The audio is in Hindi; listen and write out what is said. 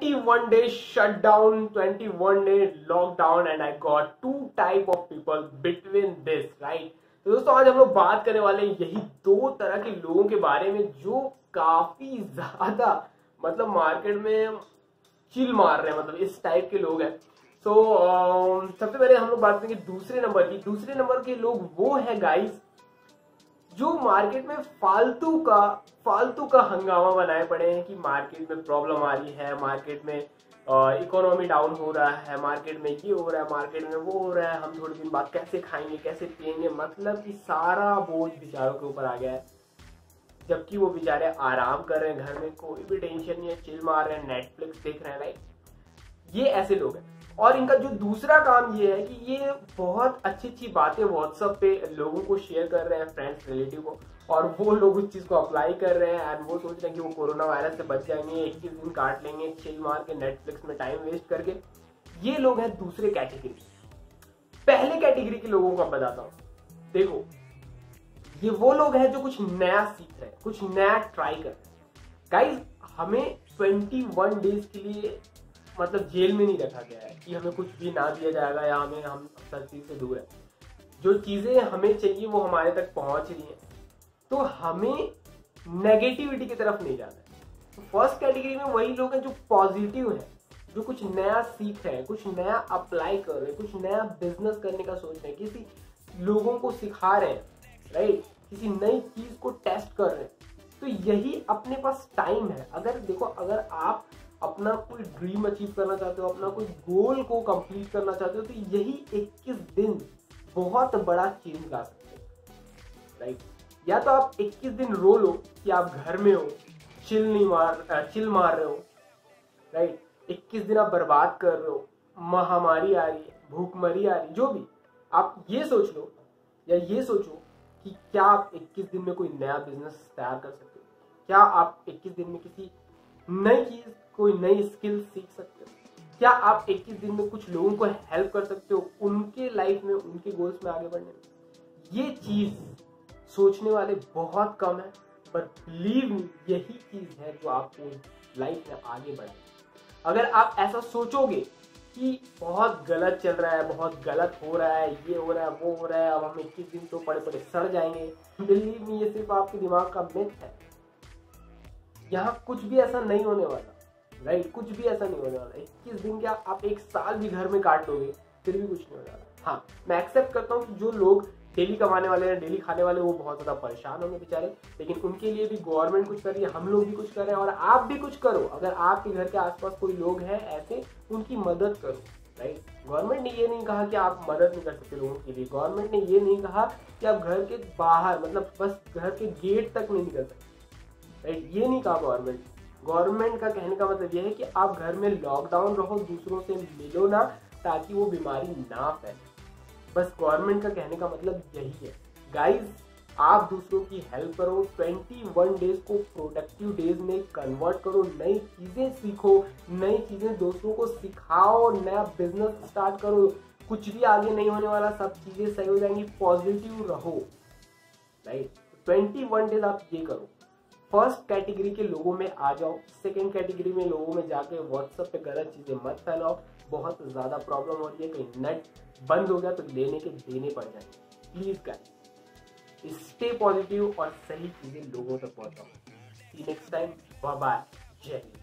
21 days shutdown, 21 day lockdown, and I got two type of people between this, right? तो दोस्तों आज हम लोग बात करने वाले हैं यही दो तरह के लोगों के बारे में जो काफी ज्यादा मतलब मार्केट में चिल मार रहे हैं, मतलब इस टाइप के लोग हैं। सबसे पहले हम लोग बात करेंगे दूसरे नंबर की। दूसरे नंबर के लोग वो है गाइस जो मार्केट में फालतू का हंगामा बनाए पड़े हैं कि मार्केट में प्रॉब्लम आ रही है, मार्केट में इकोनॉमी डाउन हो रहा है, मार्केट में ये हो रहा है, मार्केट में वो हो रहा है, हम थोड़े दिन बाद कैसे खाएंगे कैसे पिएंगे, मतलब कि सारा बोझ बेचारों के ऊपर आ गया है। जबकि वो बेचारे आराम कर रहे हैं, घर में कोई भी टेंशन नहीं है, चिल मार रहे हैं, नेटफ्लिक्स देख रहे हैं, राइट। ये ऐसे लोग हैं। और इनका जो दूसरा काम ये है कि ये बहुत अच्छी बातें व्हाट्सएप पे लोगों को शेयर कर रहे हैं, फ्रेंड्स रिलेटिव को, और वो लोग उस चीज को अप्लाई कर रहे हैं एंड वो सोच रहे हैं कि वो कोरोना वायरस से बच जाएंगे, 21 दिन काट लेंगे चिल मार के नेटफ्लिक्स में टाइम वेस्ट करके। ये लोग हैं दूसरे कैटेगरी। पहले कैटेगरी के लोगों को बताता हूं। देखो, ये वो लोग हैं जो कुछ नया सीख रहे हैं, कुछ नया ट्राई कर रहे हैं। गाइस, हमें 21 डेज के लिए मतलब जेल में नहीं रखा गया है कि हमें कुछ भी ना दिया जाएगा या हम सब चीज से दूर है। जो चीजें हमें चाहिए वो हमारे तक पहुंच रही हैं, तो हमें नेगेटिविटी की तरफ नहीं जाना है। तो फर्स्ट कैटेगरी में वही लोग हैं जो पॉजिटिव हैं, जो कुछ नया सीख रहे हैं, कुछ नया अप्लाई कर रहे हैं, कुछ नया बिजनेस करने का सोच रहे हैं, किसी लोगों को सिखा रहे हैं, राइट, किसी नई चीज को टेस्ट कर रहे हैं। तो यही अपने पास टाइम है। अगर देखो, अगर आप अपना कोई ड्रीम अचीव करना चाहते हो, अपना कोई गोल को कंप्लीट करना चाहते हो, तो यही 21 दिन बहुत बड़ा चेंज ला सकते हैं, राइट। या तो आप 21 दिन रो लो कि आप घर में हो, चिल मार रहे हो, राइट। 21 दिन आप बर्बाद कर रहे हो, महामारी आ रही है, भूखमरी आ रही है, जो भी आप ये सोच लो, या ये सोचो कि क्या आप 21 दिन में कोई नया बिजनेस तैयार कर सकते हो, क्या आप 21 दिन में किसी नई चीज, कोई नई स्किल सीख सकते हो, क्या आप 21 दिन में कुछ लोगों को हेल्प कर सकते हो उनके लाइफ में, उनके गोल्स में आगे बढ़ने में। ये चीज सोचने वाले बहुत कम है, पर बिलीव मी, यही चीज है जो आपको लाइफ में आगे बढ़े। अगर आप ऐसा सोचोगे कि बहुत गलत चल रहा है, बहुत गलत हो रहा है, ये हो रहा है, वो हो रहा है, अब हम 21 दिन तो पड़े पड़े सड़ जाएंगे, बिलीव मी, ये सिर्फ आपके दिमाग का मिथ है। यहाँ कुछ भी ऐसा नहीं होने वाला, राइट, कुछ भी ऐसा नहीं होने वाला। 21 दिन क्या, आप 1 साल भी घर में काट लोगे फिर भी कुछ नहीं होने वाला। हाँ, मैं एक्सेप्ट करता हूँ कि जो लोग डेली कमाने वाले हैं, डेली खाने वाले, वो बहुत ज्यादा परेशान होंगे बेचारे, लेकिन उनके लिए भी गवर्नमेंट कुछ कर रही है, हम लोग भी कुछ कर रहे हैं, और आप भी कुछ करो। अगर आपके घर के आसपास कोई लोग हैं ऐसे, उनकी मदद करो, राइट। गवर्नमेंट ने ये नहीं कहा कि आप मदद नहीं कर सकते लोगों के लिए, गवर्नमेंट ने ये नहीं कहा कि आप घर के बाहर, मतलब बस घर के गेट तक नहीं निकल सकते, राइट, ये नहीं कहा गवर्नमेंट। गवर्नमेंट का कहने का मतलब यह है कि आप घर में लॉकडाउन रहो, दूसरों से मिलो ना, ताकि वो बीमारी ना फैले। बस गवर्नमेंट का कहने का मतलब यही है। गाइस, आप दूसरों की हेल्प करो, 21 डेज को प्रोडक्टिव डेज में कन्वर्ट करो, नई चीजें सीखो, नई चीजें दूसरों को सिखाओ, नया बिजनेस स्टार्ट करो। कुछ भी आगे नहीं होने वाला, सब चीजें सही हो जाएंगी, पॉजिटिव रहो, राइट। 21 डेज आप ये करो। फर्स्ट कैटेगरी के लोगों में आ जाओ, सेकंड कैटेगरी में लोगों में जाके व्हाट्सएप पे गलत चीजें मत फैलाओ। बहुत ज्यादा प्रॉब्लम हो रही है, कहीं नेट बंद हो गया तो लेने के देने पड़ जाएंगे। प्लीज गाइस, स्टे पॉजिटिव और सही चीजें लोगों तक पहुंचाओ। See next time, bye bye, जय हिंद।